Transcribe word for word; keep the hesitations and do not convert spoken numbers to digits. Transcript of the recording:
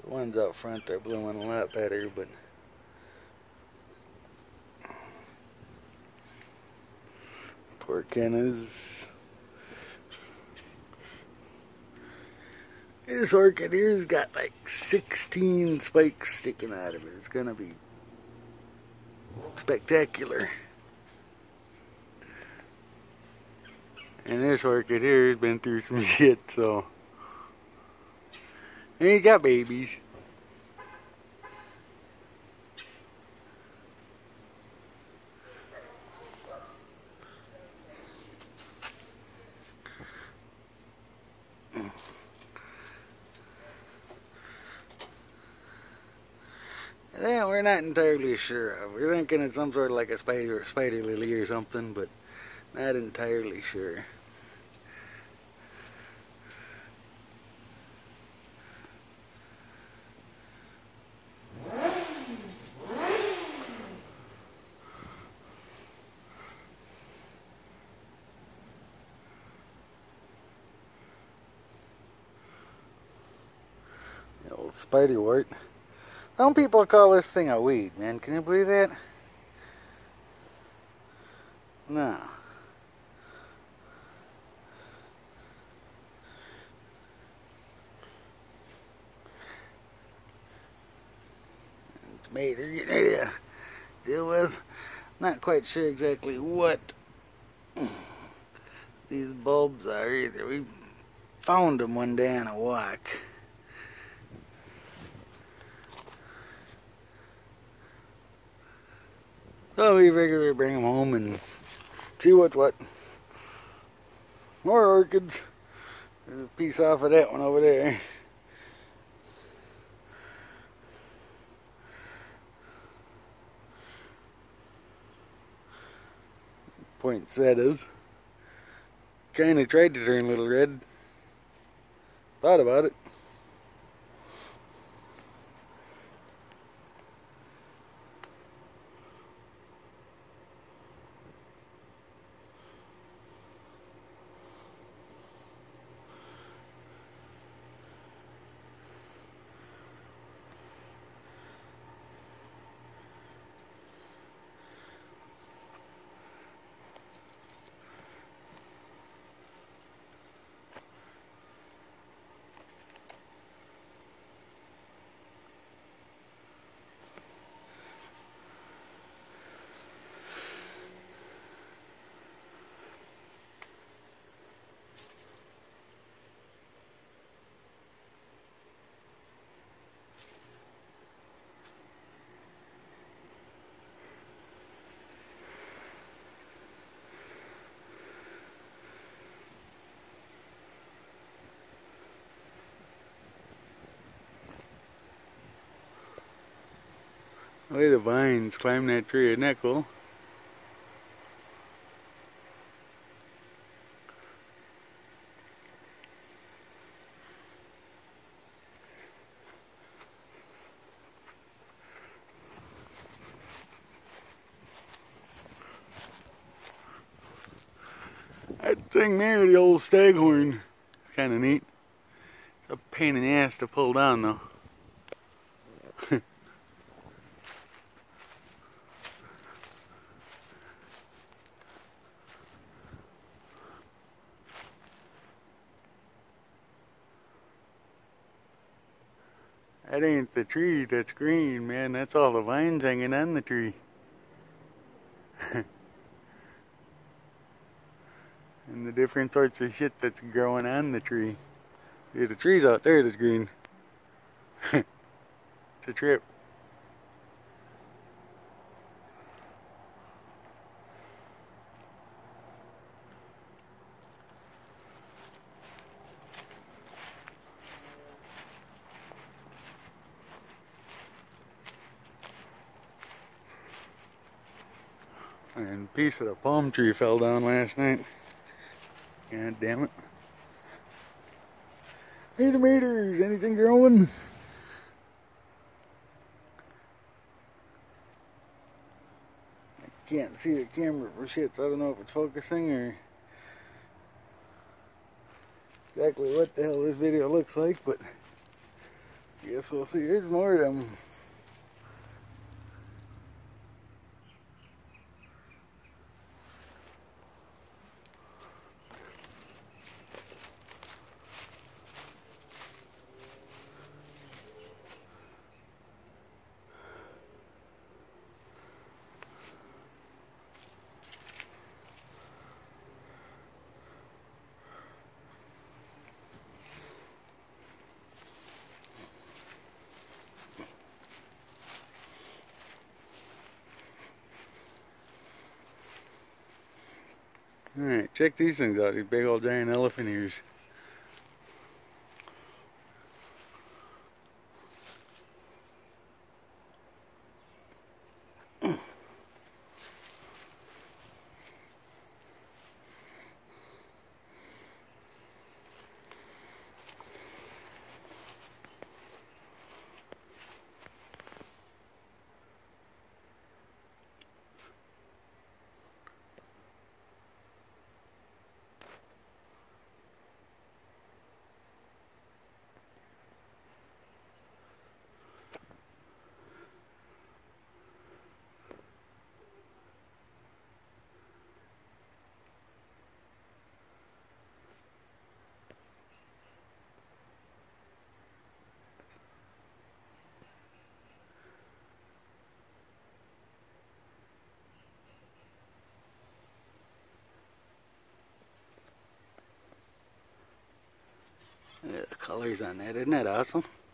The ones out front are blooming a lot better, but poor Kenna's. This orchid here's got like sixteen spikes sticking out of it. It's gonna be spectacular. And this orchid here has been through some shit, so. And you got babies. Yeah, we're not entirely sure. We're thinking it's some sort of like a spider, spider lily or something, but not entirely sure. The old spiderwort. Some people call this thing a weed, man. Can you believe that? No. Tomato getting ready to deal with. Not quite sure exactly what these bulbs are either. We found them one day on a walk. So we figured we'd bring them home and see what's what. More orchids. There's a piece off of that one over there. Poinsettias. Kinda tried to turn a little red. Thought about it. Look at the vines climb that tree, isn't that cool? That thing there, the old staghorn, is kind of neat. It's a pain in the ass to pull down though. That ain't the tree that's green, man. That's all the vines hanging on the tree. And the different sorts of shit that's growing on the tree. See, the tree's out there that's green. It's a trip. And a piece of the palm tree fell down last night. God damn it. Hey tomatoes, anything growing? I can't see the camera for shit, so I don't know if it's focusing or exactly what the hell this video looks like, but Guess we'll see. There's more of them. Alright, check these things out, these big old giant elephant ears. Yeah, the colors on that, isn't that awesome?